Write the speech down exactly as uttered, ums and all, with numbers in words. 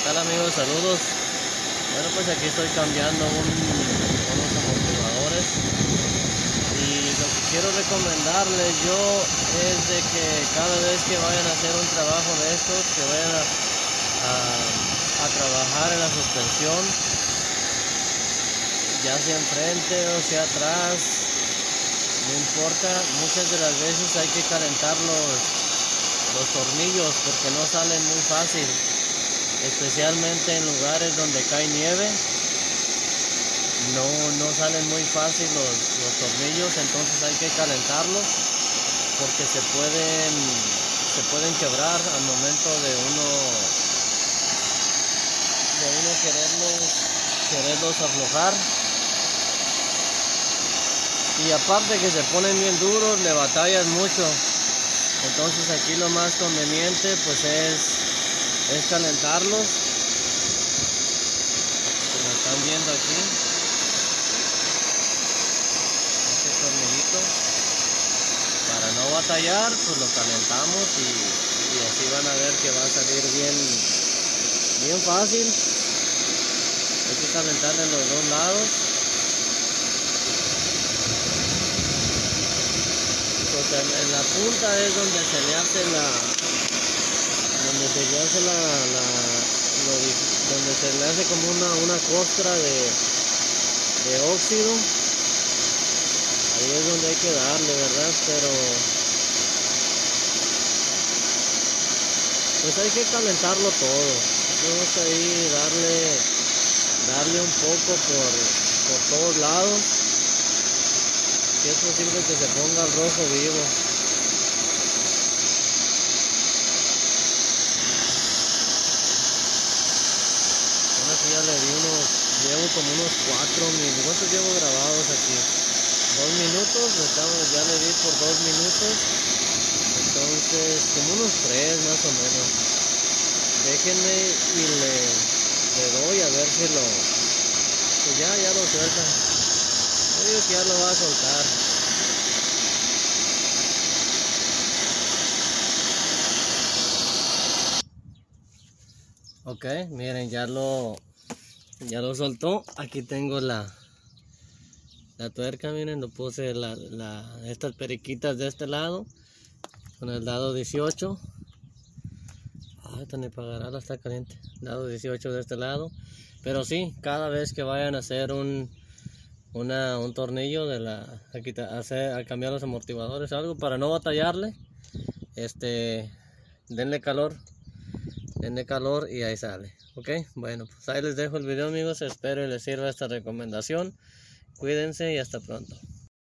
tal, amigos? Saludos. Bueno, pues aquí estoy cambiando un, unos amortiguadores, y lo que quiero recomendarles yo es de que cada vez que vayan a hacer un trabajo de estos, que vayan a, a, a trabajar en la suspensión, ya sea enfrente o sea atrás, no importa, muchas de las veces hay que calentar los, los tornillos porque no salen muy fácil, especialmente en lugares donde cae nieve. No, no salen muy fácil los, los tornillos, entonces hay que calentarlos porque se pueden, se pueden quebrar al momento de uno, de uno quererlos, quererlos aflojar. Y aparte que se ponen bien duros, le batallas mucho. Entonces aquí lo más conveniente pues es, es calentarlos, como están viendo aquí. Este tornillito, para no batallar, pues lo calentamos y, y así van a ver que va a salir bien, bien fácil. Hay que calentarle los dos lados. En la punta es donde se le hace la donde se le hace la, la lo, donde se le hace como una, una costra de, de óxido. Ahí es donde hay que darle, verdad, pero pues hay que calentarlo todo. Vamos ahí darle darle un poco por, por todos lados. Si es posible que se ponga el rojo vivo. Bueno, aquí ya le di unos, llevo como unos cuatro minutos. ¿Cuántos llevo grabados aquí? Dos minutos, estamos, ya le di por dos minutos. Entonces, como unos tres más o menos. Déjenme y le, le doy a ver si lo... Pues ya, ya lo suelta. Yo digo que ya lo va a soltar. Ok, miren, ya lo ya lo soltó. Aquí tengo la la tuerca, miren, lo puse la, la, estas periquitas de este lado con el lado dieciocho. Ah, esta ni para agarrarla está caliente. Lado dieciocho de este lado. Pero sí, cada vez que vayan a hacer un Una, un tornillo de la a, quitar, a, hacer, a cambiar los amortiguadores, algo para no batallarle, este denle calor denle calor y ahí sale. Ok, bueno, pues ahí les dejo el video, amigos. Espero y les sirva esta recomendación. Cuídense y hasta pronto.